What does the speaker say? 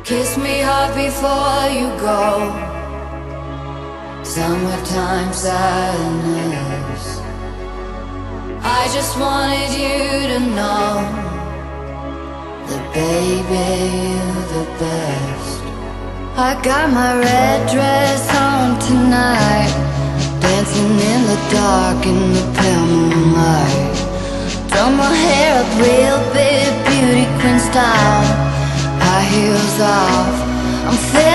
Kiss me hard before you go. Summertime sadness. I just wanted you to know that baby, you're the best. I got my red dress on tonight, dancing in the dark in the pale moonlight. Done my hair up real big, beauty queen style. High heels off, I'm